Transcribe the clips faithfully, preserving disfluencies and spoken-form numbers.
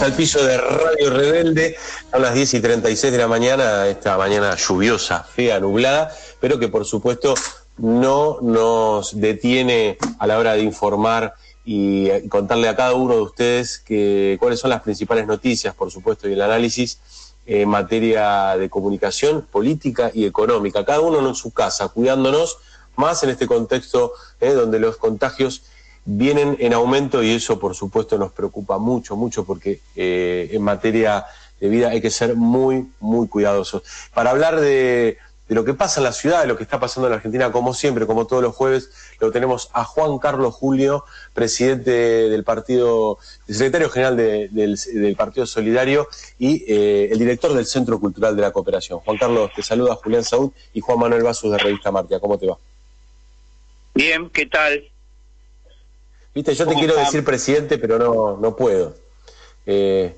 al piso de Radio Rebelde, son las diez y treinta y seis de la mañana, esta mañana lluviosa, fea, nublada, pero que por supuesto no nos detiene a la hora de informar y contarle a cada uno de ustedes que, cuáles son las principales noticias, por supuesto, y el análisis en materia de comunicación, política y económica, cada uno en su casa, cuidándonos más en este contexto eh, donde los contagios vienen en aumento, y eso por supuesto nos preocupa mucho, mucho, porque eh, en materia de vida hay que ser muy, muy cuidadosos. Para hablar de, de lo que pasa en la ciudad, de lo que está pasando en la Argentina, como siempre, como todos los jueves, lo tenemos a Juan Carlos Julio, presidente del partido, secretario general de, del, del Partido Solidario y eh, el director del Centro Cultural de la Cooperación. Juan Carlos, te saluda Julián Saúd y Juan Manuel Basus de Revista Martia. ¿Cómo te va? Bien, ¿qué tal? Viste, yo te quiero decir presidente, pero no no puedo. Eh,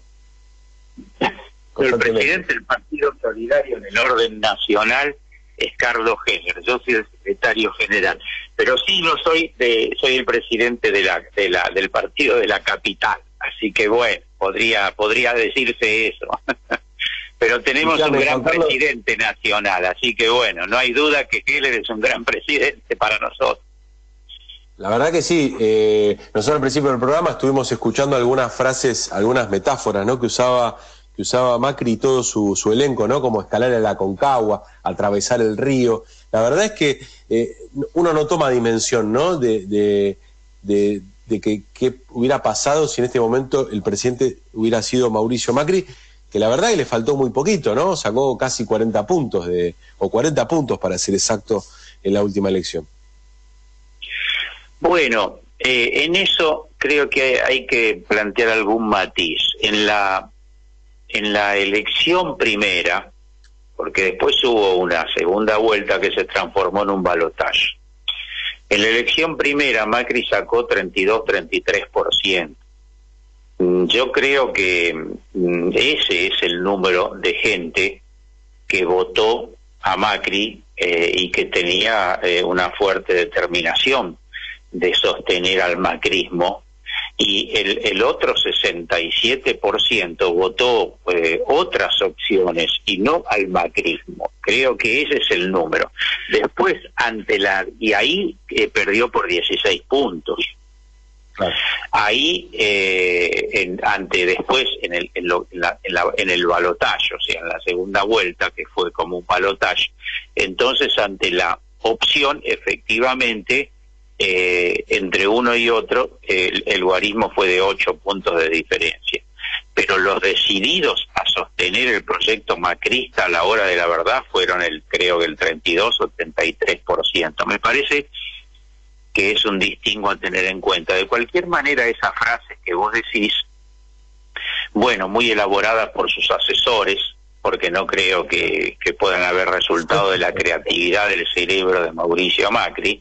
el presidente del Partido Solidario en el orden nacional es Carlos Heller. Yo soy el secretario general, pero sí no soy de, soy el presidente de la, de la del partido de la capital. Así que bueno, podría podría decirse eso. Pero tenemos un gran presidente nacional, así que bueno, no hay duda que Heller es un gran presidente para nosotros. La verdad que sí, eh, nosotros al principio del programa estuvimos escuchando algunas frases, algunas metáforas, ¿no?, que usaba que usaba Macri y todo su, su elenco, ¿no?, como escalar a la Concagua, atravesar el río. La verdad es que eh, uno no toma dimensión, ¿no?, de, de, de, de que qué hubiera pasado si en este momento el presidente hubiera sido Mauricio Macri, que la verdad que le faltó muy poquito, ¿no? Sacó casi cuarenta puntos, de o cuarenta puntos para ser exacto, en la última elección. Bueno, eh, en eso creo que hay que plantear algún matiz. En la en la elección primera, porque después hubo una segunda vuelta que se transformó en un balotaje. En la elección primera Macri sacó treinta y dos, treinta y tres por ciento. Yo creo que ese es el número de gente que votó a Macri eh, y que tenía eh, una fuerte determinación de sostener al macrismo, y el, el otro sesenta y siete por ciento votó eh, otras opciones y no al macrismo. Creo que ese es el número. Después, ante la y ahí eh, perdió por dieciséis puntos. Claro. Ahí, eh, en, ante después, en el en, lo, en, la, en, la, en el balotaje, o sea, en la segunda vuelta, que fue como un balotaje, entonces ante la opción, efectivamente, Eh, entre uno y otro, el, el guarismo fue de ocho puntos de diferencia. Pero los decididos a sostener el proyecto macrista a la hora de la verdad fueron, el creo que el treinta y dos o treinta y tres por ciento. Me parece que es un distingo a tener en cuenta. De cualquier manera, esa frase que vos decís, bueno, muy elaborada por sus asesores, porque no creo que, que puedan haber resultado de la creatividad del cerebro de Mauricio Macri,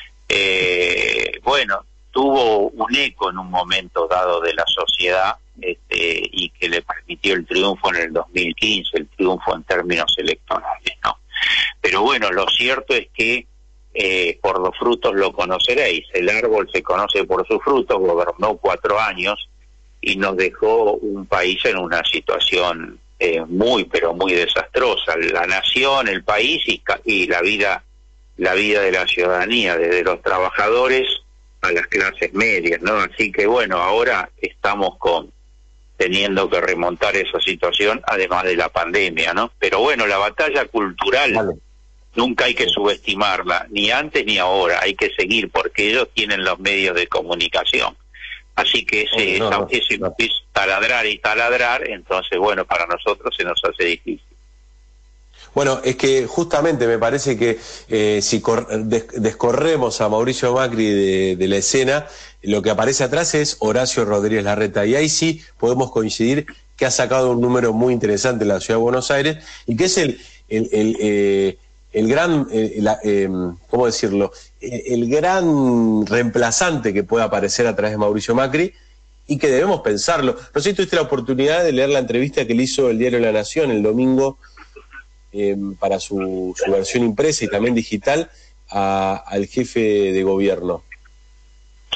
Eh, bueno, tuvo un eco en un momento dado de la sociedad, este, y que le permitió el triunfo en el dos mil quince, el triunfo en términos electorales, ¿no? Pero bueno, lo cierto es que eh, por los frutos lo conoceréis. El árbol se conoce por sus frutos. Gobernó cuatro años y nos dejó un país en una situación eh, muy, pero muy desastrosa. La nación, el país y, y la vida la vida de la ciudadanía, desde los trabajadores a las clases medias, ¿no? Así que bueno, ahora estamos con teniendo que remontar esa situación, además de la pandemia, ¿no? Pero bueno, la batalla cultural vale. Nunca hay que subestimarla, ni antes ni ahora, hay que seguir, porque ellos tienen los medios de comunicación. Así que ese, no, no, ese no. es taladrar y taladrar, entonces bueno, para nosotros se nos hace difícil. Bueno, es que justamente me parece que eh, si cor des descorremos a Mauricio Macri de, de la escena, lo que aparece atrás es Horacio Rodríguez Larreta, y ahí sí podemos coincidir que ha sacado un número muy interesante en la Ciudad de Buenos Aires, y que es el, el, el, eh, el gran, eh, la, eh, ¿cómo decirlo?, el, el gran reemplazante que pueda aparecer a través de Mauricio Macri, y que debemos pensarlo. No sé si tuviste la oportunidad de leer la entrevista que le hizo el diario La Nación el domingo, Eh, para su, su versión impresa y también digital, a, al jefe de gobierno.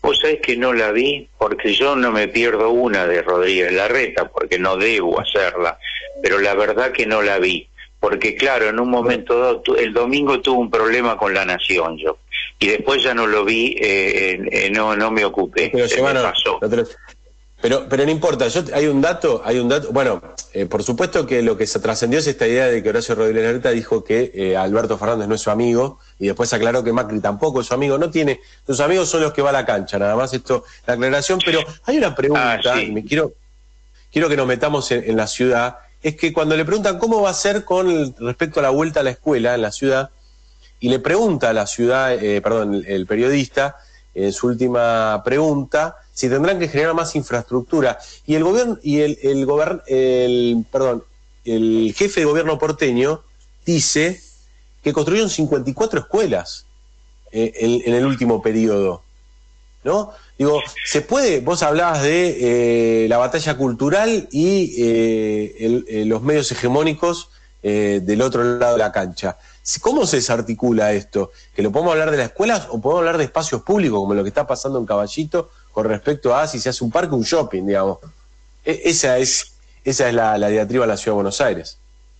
Vos sabés que no la vi, porque yo no me pierdo una de Rodríguez Larreta, porque no debo hacerla, pero la verdad que no la vi, porque claro, en un momento dado, el domingo tuve un problema con La Nación yo, y después ya no lo vi, eh, eh, no no me ocupé, pero, se Giovanni, me pasó. No te lo... Pero, pero no importa, yo, hay un dato, hay un dato, bueno, eh, por supuesto que lo que se trascendió es esta idea de que Horacio Rodríguez Larreta dijo que eh, Alberto Fernández no es su amigo, y después aclaró que Macri tampoco es su amigo, no tiene, sus amigos son los que va a la cancha, nada más esto, la aclaración, pero hay una pregunta, Ah, sí. y me quiero, quiero que nos metamos en, en la ciudad, es que cuando le preguntan cómo va a ser con el, respecto a la vuelta a la escuela en la ciudad, y le pregunta a la ciudad, eh, perdón, el, el periodista, en su última pregunta, si tendrán que generar más infraestructura. Y el gobierno, y el, el gobern, el, perdón, el jefe de gobierno porteño dice que construyeron cincuenta y cuatro escuelas eh, en, en el último periodo, ¿no? Digo, se puede, vos hablabas de eh, la batalla cultural y eh, el, eh, los medios hegemónicos eh, del otro lado de la cancha. ¿Cómo se desarticula esto? ¿Que lo podemos hablar de las escuelas o podemos hablar de espacios públicos, como lo que está pasando en Caballito, con respecto a si se hace un parque o un shopping, digamos? E- esa es esa es la, la diatriba de la Ciudad de Buenos Aires.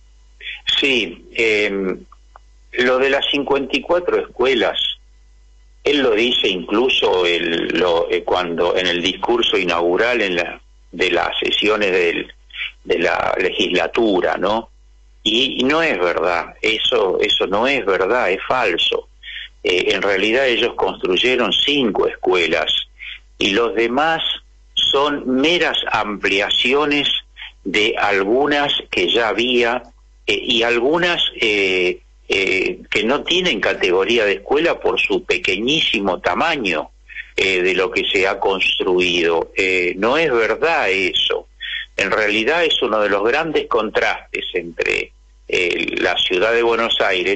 Sí, eh, lo de las cincuenta y cuatro escuelas, él lo dice incluso el, lo, eh, cuando en el discurso inaugural en la, de las sesiones del, de la legislatura, ¿no? Y, y no es verdad, eso eso no es verdad, es falso. Eh, en realidad ellos construyeron cinco escuelas y los demás son meras ampliaciones de algunas que ya había eh, y algunas eh, eh, que no tienen categoría de escuela por su pequeñísimo tamaño eh, de lo que se ha construido. Eh, no es verdad eso. En realidad es uno de los grandes contrastes entre eh, la ciudad de Buenos Aires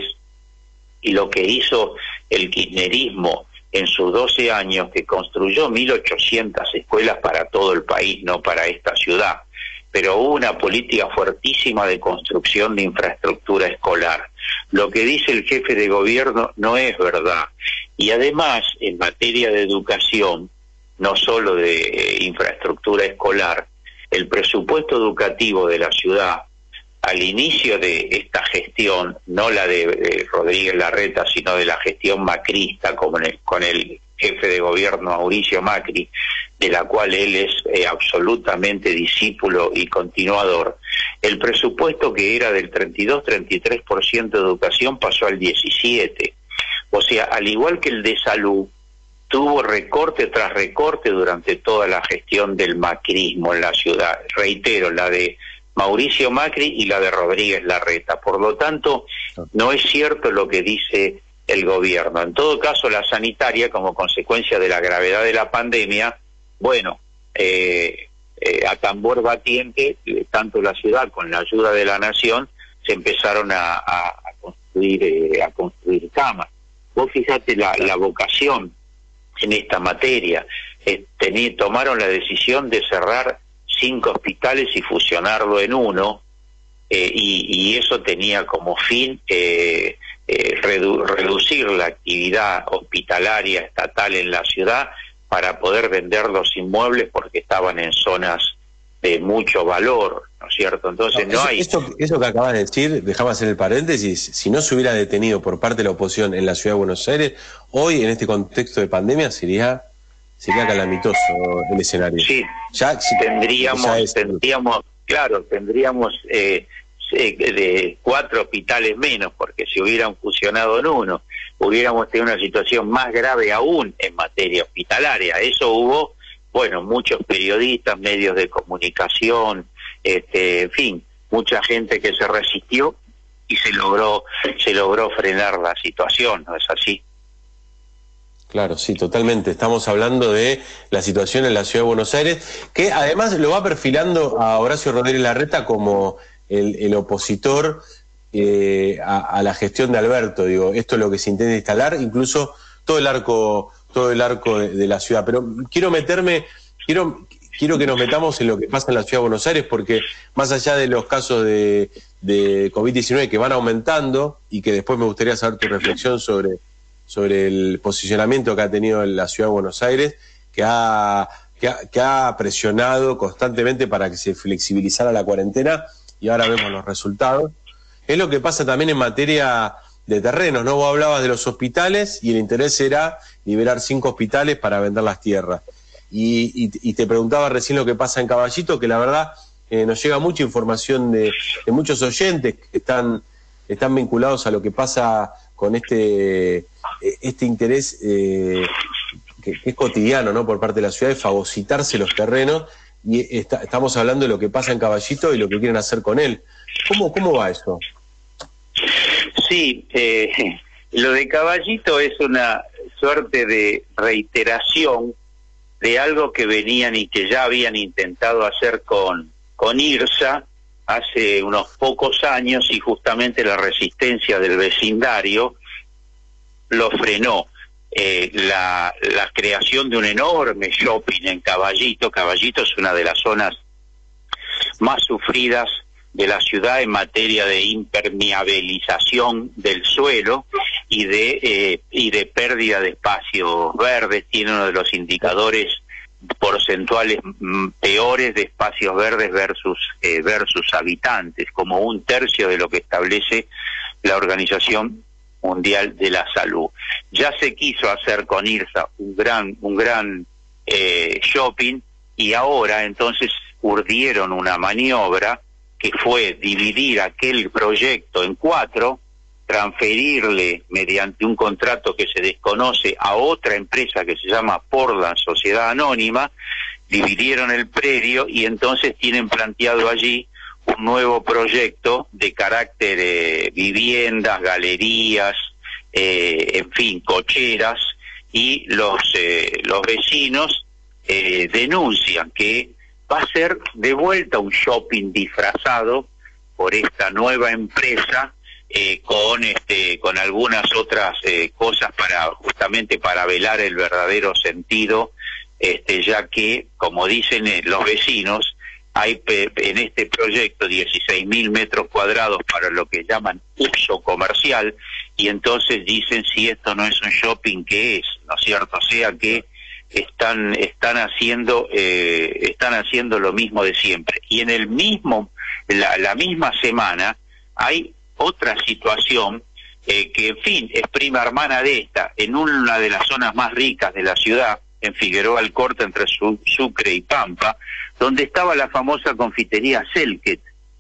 y lo que hizo el kirchnerismo en sus doce años, que construyó mil ochocientas escuelas para todo el país, no para esta ciudad, pero hubo una política fuertísima de construcción de infraestructura escolar. Lo que dice el jefe de gobierno no es verdad. Y además, en materia de educación, no solo de eh, infraestructura escolar, el presupuesto educativo de la ciudad, al inicio de esta gestión, no la de, de Rodríguez Larreta, sino de la gestión macrista con el, con el jefe de gobierno Mauricio Macri, de la cual él es eh, absolutamente discípulo y continuador, el presupuesto que era del treinta y dos, treinta y tres por ciento de educación pasó al diecisiete por ciento. O sea, al igual que el de salud, tuvo recorte tras recorte durante toda la gestión del macrismo en la ciudad. Reitero, la de Mauricio Macri y la de Rodríguez Larreta. Por lo tanto, no es cierto lo que dice el gobierno. En todo caso, la sanitaria, como consecuencia de la gravedad de la pandemia, bueno, eh, eh, a tambor batiente, tanto la ciudad con la ayuda de la nación, se empezaron a, a, a construir eh, a construir camas. Vos fijate la, la vocación en esta materia. Eh, tení, tomaron la decisión de cerrar cinco hospitales y fusionarlo en uno, eh, y, y eso tenía como fin eh, eh, redu reducir la actividad hospitalaria estatal en la ciudad para poder vender los inmuebles porque estaban en zonas de mucho valor, ¿no es cierto? Entonces no, no eso, hay... Eso, eso que acabas de decir, dejame hacer el paréntesis, si no se hubiera detenido por parte de la oposición en la Ciudad de Buenos Aires, hoy en este contexto de pandemia sería... sería calamitoso el escenario. Sí, ya, tendríamos, ya es... tendríamos, claro, tendríamos eh, de cuatro hospitales menos, porque si hubieran fusionado en uno, hubiéramos tenido una situación más grave aún en materia hospitalaria. Eso hubo, bueno, muchos periodistas, medios de comunicación, este, en fin, mucha gente que se resistió y se logró, se logró frenar la situación, ¿no es así? Claro, sí, totalmente. Estamos hablando de la situación en la Ciudad de Buenos Aires, que además lo va perfilando a Horacio Rodríguez Larreta como el, el opositor eh, a, a la gestión de Alberto. Digo, esto es lo que se intenta instalar, incluso todo el arco, todo el arco de, de la ciudad. Pero quiero meterme, quiero, quiero que nos metamos en lo que pasa en la Ciudad de Buenos Aires, porque más allá de los casos de, de COVID diecinueve que van aumentando, y que después me gustaría saber tu reflexión sobre sobre el posicionamiento que ha tenido la Ciudad de Buenos Aires, que ha, que ha, que ha presionado constantemente para que se flexibilizara la cuarentena, y ahora vemos los resultados. Es lo que pasa también en materia de terrenos, ¿no? Vos hablabas de los hospitales y el interés era liberar cinco hospitales para vender las tierras. Y, y, y te preguntaba recién lo que pasa en Caballito, que la verdad eh, nos llega mucha información de, de muchos oyentes que están, están vinculados a lo que pasa con este, este interés eh, que, que es cotidiano, ¿no? Por parte de la ciudad, de fagocitarse los terrenos, y está, estamos hablando de lo que pasa en Caballito y lo que quieren hacer con él. ¿Cómo, cómo va eso? Sí, eh, lo de Caballito es una suerte de reiteración de algo que venían y que ya habían intentado hacer con, con IRSA hace unos pocos años, y justamente la resistencia del vecindario lo frenó. Eh, la, la creación de un enorme shopping en Caballito. Caballito es una de las zonas más sufridas de la ciudad en materia de impermeabilización del suelo y de eh, y de pérdida de espacios verdes. Tiene uno de los indicadores porcentuales mm, peores de espacios verdes versus eh, versus habitantes, como un tercio de lo que establece la Organización Mundial de la Salud. Ya se quiso hacer con IRSA un gran un gran eh, shopping, y ahora entonces urdieron una maniobra que fue dividir aquel proyecto en cuatro, transferirle mediante un contrato que se desconoce a otra empresa que se llama Portland Sociedad Anónima. Dividieron el predio y entonces tienen planteado allí un nuevo proyecto de carácter eh, viviendas, galerías, eh, en fin, cocheras, y los eh, los vecinos eh, denuncian que va a ser de vuelta un shopping disfrazado por esta nueva empresa, eh, con este con algunas otras eh, cosas para justamente para velar el verdadero sentido, este ya que, como dicen eh, los vecinos, hay en este proyecto dieciséis mil metros cuadrados para lo que llaman uso comercial, y entonces dicen, si esto no es un shopping, ¿qué es? ¿No es cierto? O sea que están están haciendo eh, están haciendo lo mismo de siempre. Y en el mismo la, la misma semana hay otra situación eh, que, en fin, es prima hermana de esta, en una de las zonas más ricas de la ciudad, en Figueroa Alcorta, entre Su Sucre y Pampa, donde estaba la famosa confitería Selket.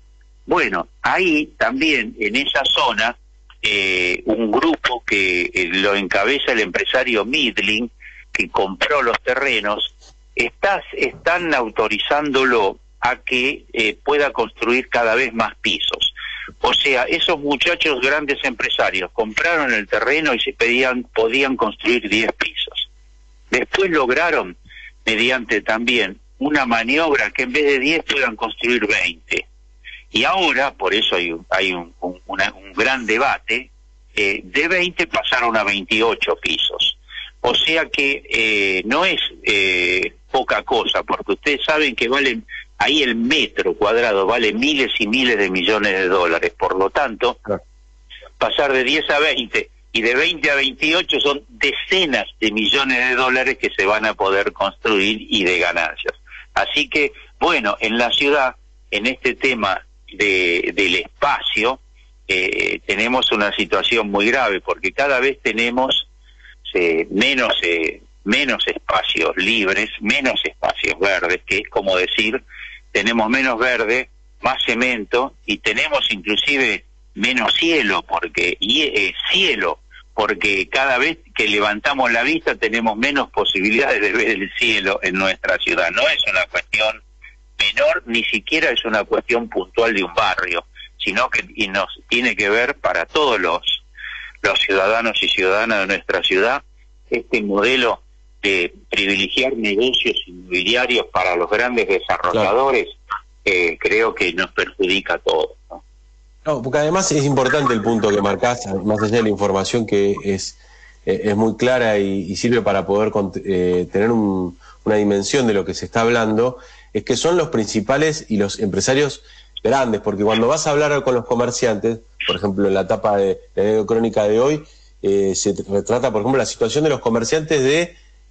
Bueno, ahí también, en esa zona, eh, un grupo que eh, lo encabeza el empresario Midling, que compró los terrenos, está, están autorizándolo a que eh, pueda construir cada vez más pisos. O sea, esos muchachos grandes empresarios compraron el terreno y se pedían, podían construir diez pisos. Después lograron, mediante también una maniobra, que en vez de diez puedan construir veinte. Y ahora, por eso hay, hay un, un, una, un gran debate, eh, de veinte pasaron a veintiocho pisos. O sea que eh, no es eh, poca cosa, porque ustedes saben que valen, ahí el metro cuadrado vale miles y miles de millones de dólares. Por lo tanto, claro, pasar de diez a veinte y de veinte a veintiocho son decenas de millones de dólares que se van a poder construir y de ganancias. Así que, bueno, en la ciudad, en este tema de, del espacio, eh, tenemos una situación muy grave, porque cada vez tenemos eh, menos eh, menos espacios libres, menos espacios verdes, que es como decir, tenemos menos verde, más cemento, y tenemos inclusive menos cielo, porque y eh, cielo, porque cada vez que levantamos la vista tenemos menos posibilidades de ver el cielo en nuestra ciudad. No es una cuestión menor, ni siquiera es una cuestión puntual de un barrio, sino que y nos tiene que ver para todos los, los ciudadanos y ciudadanas de nuestra ciudad, este modelo de privilegiar negocios inmobiliarios para los grandes desarrolladores. Claro. eh, creo que nos perjudica a todos, ¿no? No, porque además es importante el punto que marcás, más allá de la información que es, eh, es muy clara y, y sirve para poder eh, tener un, una dimensión de lo que se está hablando, es que son los principales y los empresarios grandes, porque cuando vas a hablar con los comerciantes, por ejemplo en la etapa de la crónica de hoy, eh, se retrata, por ejemplo, la situación de los comerciantes de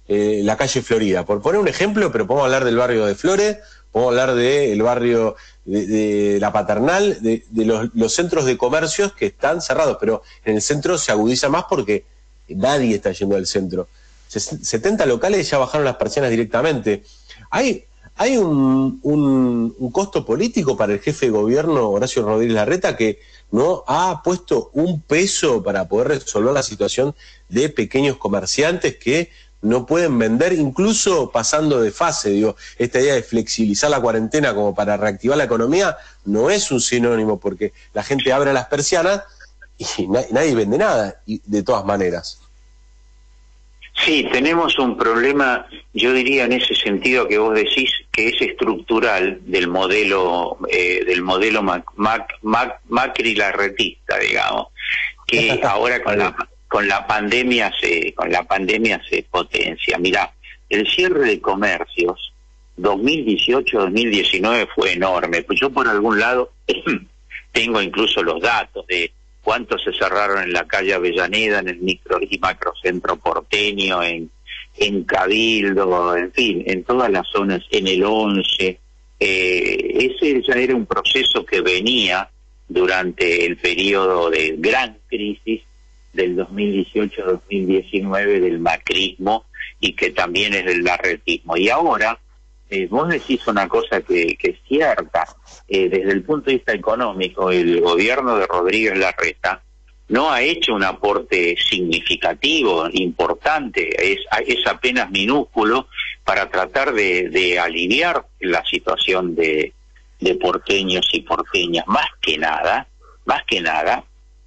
eh, la calle Florida, por poner un ejemplo, pero podemos hablar del barrio de Flores, podemos hablar del barrio de, de La Paternal, de, de los, los centros de comercios que están cerrados, pero en el centro se agudiza más porque nadie está yendo al centro. setenta locales ya bajaron las persianas directamente. Hay, hay un, un, un costo político para el jefe de gobierno, Horacio Rodríguez Larreta, que no ha puesto un peso para poder resolver la situación de pequeños comerciantes que no pueden vender, incluso pasando de fase. Digo, esta idea de flexibilizar la cuarentena como para reactivar la economía no es un sinónimo, porque la gente abre las persianas y na- nadie vende nada, y de todas maneras. Sí, tenemos un problema, yo diría en ese sentido que vos decís, que es estructural del modelo eh, del modelo Mac, Mac, Mac, Macri-larretista, digamos, que ahora con la con la pandemia se con la pandemia se potencia. Mirá, el cierre de comercios dos mil dieciocho dos mil diecinueve fue enorme. Pues yo por algún lado tengo incluso los datos de cuántos se cerraron en la calle Avellaneda, en el micro y macrocentro porteño, en, en Cabildo, en fin, en todas las zonas, en el once. Eh, ese ya era un proceso que venía durante el periodo de gran crisis del dos mil dieciocho dos mil diecinueve del macrismo y que también es del larretismo. Y ahora, eh, vos decís una cosa que, que es cierta. Eh, desde el punto de vista económico, el gobierno de Rodríguez Larreta no ha hecho un aporte significativo, importante, es, es apenas minúsculo para tratar de, de aliviar la situación de, de porteños y porteñas, más que nada, más que nada,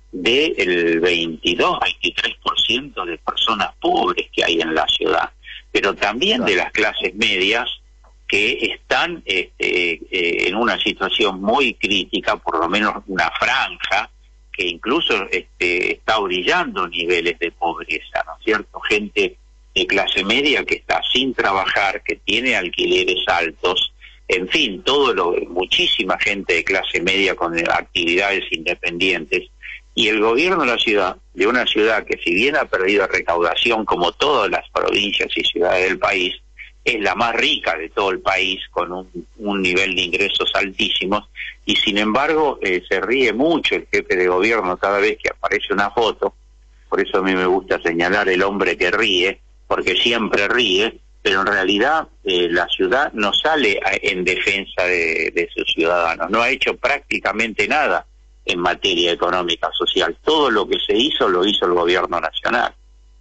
del veintidós, veintitrés por ciento de personas pobres que hay en la ciudad, pero también de las clases medias que están este, eh, en una situación muy crítica, por lo menos una franja, que incluso este, está orillando niveles de pobreza, ¿no es cierto? Gente de clase media que está sin trabajar, que tiene alquileres altos, en fin, todo lo, muchísima gente de clase media con actividades independientes, y el gobierno de la ciudad, de una ciudad que si bien ha perdido recaudación como todas las provincias y ciudades del país, es la más rica de todo el país, con un, un nivel de ingresos altísimos, y sin embargo eh, se ríe mucho el jefe de gobierno cada vez que aparece una foto. Por eso a mí me gusta señalar el hombre que ríe, porque siempre ríe, pero en realidad eh, la ciudad no sale a, en defensa de, de sus ciudadanos, no ha hecho prácticamente nada en materia económica, social. Todo lo que se hizo, lo hizo el gobierno nacional.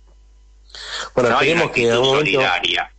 Bueno, no hay una que en algún momento... solidaria.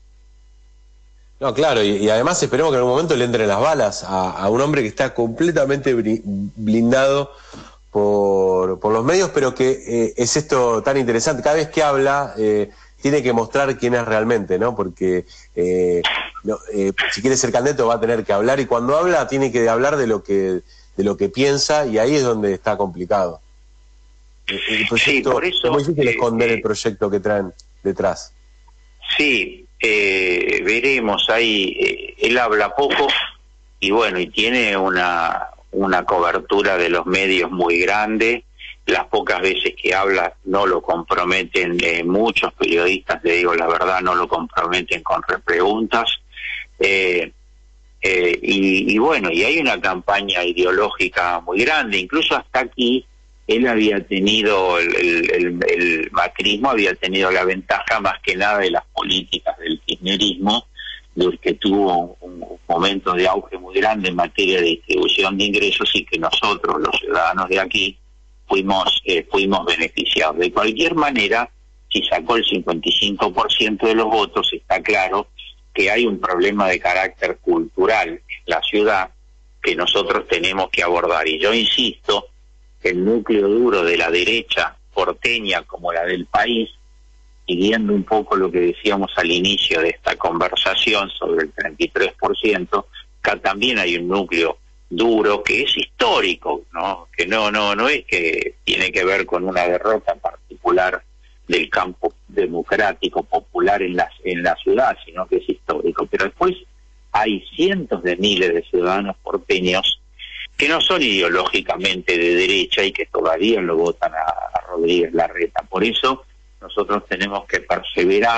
No, claro, y, y además esperemos que en algún momento le entren las balas a, a un hombre que está completamente blindado por, por los medios, pero que eh, es esto tan interesante. Cada vez que habla, eh, tiene que mostrar quién es realmente, ¿no? Porque eh, no, eh, si quiere ser candidato va a tener que hablar, y cuando habla tiene que hablar de lo que de lo que piensa, y ahí es donde está complicado. El proyecto, sí, por eso, es muy difícil eh, esconder eh, el proyecto que traen detrás. Sí, eh, veremos ahí. Eh, él habla poco y bueno, y tiene una una cobertura de los medios muy grande. Las pocas veces que habla no lo comprometen, eh, muchos periodistas, le digo la verdad, no lo comprometen con repreguntas. Eh, eh, y, y bueno, y hay una campaña ideológica muy grande, incluso hasta aquí él había tenido, el, el, el, el macrismo había tenido la ventaja más que nada de las políticas del kirchnerismo, de que tuvo un, un momento de auge muy grande en materia de distribución de ingresos, y que nosotros, los ciudadanos de aquí, fuimos eh, fuimos beneficiados. De cualquier manera, si sacó el cincuenta y cinco por ciento de los votos, está claro que hay un problema de carácter cultural en la ciudad que nosotros tenemos que abordar. Y yo insisto que el núcleo duro de la derecha porteña como la del país, siguiendo un poco lo que decíamos al inicio de esta conversación sobre el treinta y tres por ciento, acá también hay un núcleo duro que es histórico, ¿no? Que no no no es que tiene que ver con una derrota particular del campo democrático popular en la en la ciudad, sino que es histórico. Pero después hay cientos de miles de ciudadanos porteños que no son ideológicamente de derecha y que todavía lo votan a, a Rodríguez Larreta. Por eso nosotros tenemos que perseverar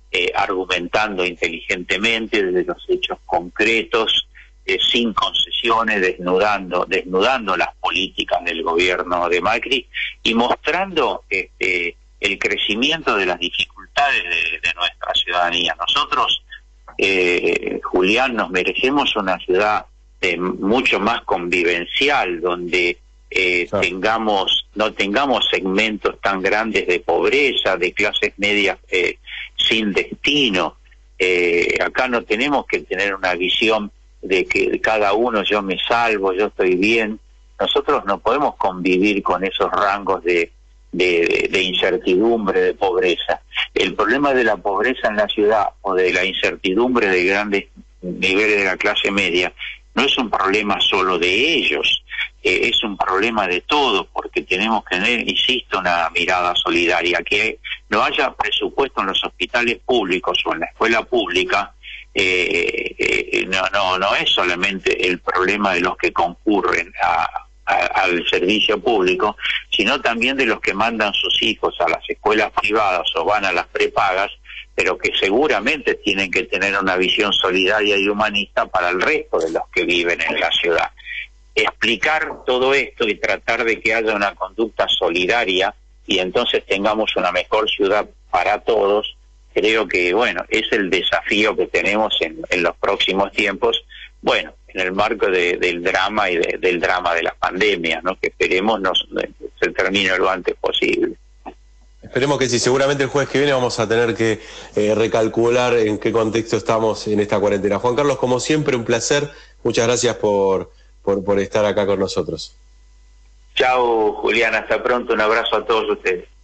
eh, argumentando inteligentemente desde los hechos concretos, eh, sin concesiones, desnudando, desnudando las políticas del gobierno de Macri y mostrando este, el crecimiento de las dificultades de, de nuestra ciudadanía. Nosotros, eh, Julián, nos merecemos una ciudad eh, mucho más convivencial, donde eh, claro. tengamos no tengamos segmentos tan grandes de pobreza, de clases medias eh, sin destino. Eh, acá no tenemos que tener una visión de que cada uno, yo me salvo, yo estoy bien. Nosotros no podemos convivir con esos rangos de, de, de incertidumbre, de pobreza. El problema de la pobreza en la ciudad o de la incertidumbre de grandes niveles de la clase media no es un problema solo de ellos, eh, es un problema de todos, porque tenemos que tener, insisto, una mirada solidaria, que no haya presupuesto en los hospitales públicos o en la escuela pública. Eh, eh, no, no, no es solamente el problema de los que concurren a, a, al servicio público, sino también de los que mandan sus hijos a las escuelas privadas o van a las prepagas, pero que seguramente tienen que tener una visión solidaria y humanista para el resto de los que viven en la ciudad. Explicar todo esto y tratar de que haya una conducta solidaria y entonces tengamos una mejor ciudad para todos, creo que, bueno, es el desafío que tenemos en, en los próximos tiempos, bueno, en el marco de, del drama y de, del drama de la pandemia, ¿no? Que esperemos nos, se termine lo antes posible. Esperemos que sí, seguramente el jueves que viene vamos a tener que eh, recalcular en qué contexto estamos en esta cuarentena. Juan Carlos, como siempre, un placer. Muchas gracias por, por, por estar acá con nosotros. Chao, Julián, hasta pronto. Un abrazo a todos ustedes.